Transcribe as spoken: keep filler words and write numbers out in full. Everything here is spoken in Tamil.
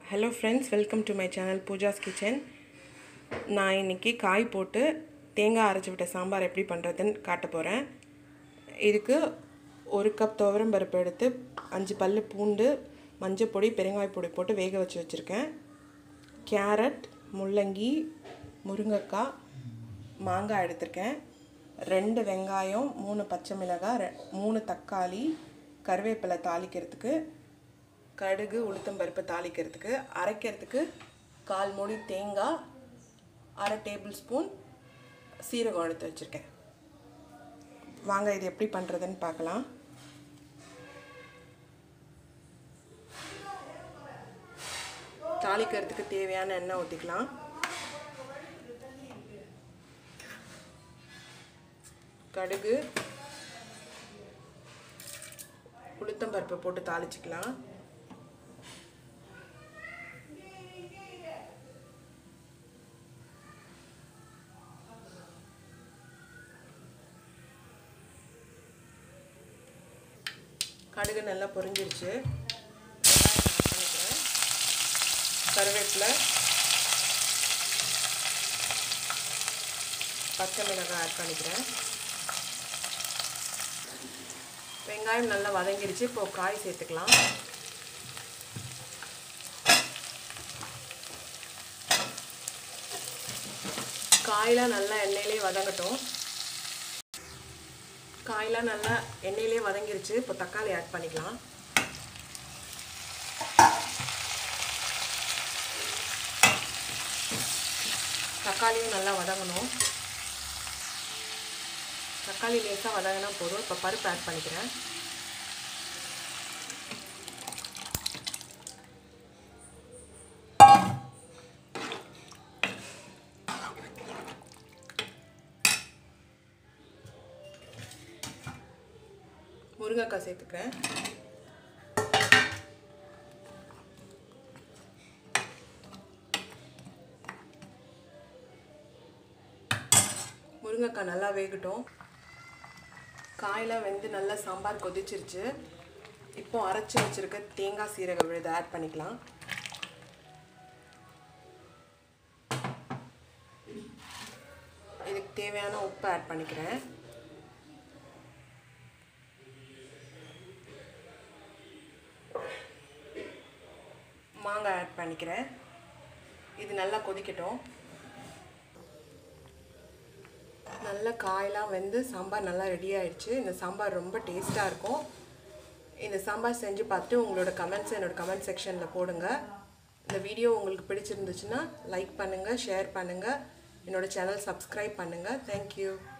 Hello friends, welcome to my channel Pooja's Kitchen. நான் இன்னைக்கு காய் போட்டு தேங்காய் அரைச்சு விட்ட சாம்பார் எப்படி பண்றதுன்னு காட்ட போறேன். இதுக்கு ஒரு கப் துவரம் பருப்பு எடுத்து அஞ்சு பல்லு பூண்டு, மஞ்சள் பொடி, பெருங்காய பொடி போட்டு வேக வச்சு வச்சிருக்கேன். கேரட், முள்ளங்கி, முருங்கைக்காய், மாங்காய் எடுத்துர்க்கேன். ரெண்டு வெங்காயம், மூணு பச்சை மிளகாய், மூணு தக்காளி, கறிவேப்பிலை தாளிக்கிறதுக்கு, கடுகு உளுத்தம் பருப்பு தாளிக்கிறதுக்கு, அரைக்கிறதுக்கு கால் மூடி தேங்காய், அரை டேபிள் ஸ்பூன் சீரகம் எடுத்து வச்சுருக்கேன். வாங்க இது எப்படி பண்ணுறதுன்னு பார்க்கலாம். தாளிக்கிறதுக்கு தேவையான எண்ணெய் ஊற்றிக்கலாம். கடுகு உளுத்தம் பருப்பு போட்டு தாளிச்சுக்கலாம். கடுகு நல்லா பொரிஞ்சிருச்சு. கருவேப்பிலை, பச்சை மிளகாய் ஆட் பண்ணிக்கிறேன். வெங்காயம் நல்லா வதங்கிருச்சு. இப்போ காய் சேர்த்துக்கலாம். காயெல்லாம் நல்லா எண்ணெயிலே வதங்கட்டும். காயெல்லாம் நல்லா எண்ணெயிலே வதங்கிருச்சு. இப்போ தக்காளி ஆட் பண்ணிக்கலாம். தக்காளியும் நல்லா வதங்கணும். தக்காளி லேசாக வதங்கினா போதும். இப்போ பருப்பு ஆட் பண்ணிக்கிறேன். முருங்கைக்காய் சேர்த்துக்கிறேன். முருங்கைக்காய் நல்லா வேகட்டும். காயெல்லாம் வெந்து நல்லா சாம்பார் கொதிச்சிருச்சு. இப்போ அரைச்சி வச்சிருக்க தேங்காய் சீரகம் விழுது ஆட் பண்ணிக்கலாம். இதுக்கு தேவையான உப்பு ஆட் பண்ணிக்கிறேன். மாங்காய் ஆட் பண்ணிக்கிறேன். இது நல்லா கொதிக்கட்டும். நல்ல காயெல்லாம் வெந்து சாம்பார் நல்லா ரெடி ஆயிடுச்சு. இந்த சாம்பார் ரொம்ப டேஸ்ட்டாக இருக்கும். இந்த சாம்பார் செஞ்சு பார்த்துட்டு உங்களோட கமெண்ட்ஸ் என்னோட கமெண்ட் செக்ஷனில் போடுங்க. இந்த வீடியோ உங்களுக்கு பிடிச்சிருந்துச்சுன்னா லைக் பண்ணுங்கள், ஷேர் பண்ணுங்கள், என்னோட சேனல் சப்ஸ்கிரைப் பண்ணுங்கள். தேங்க்யூ.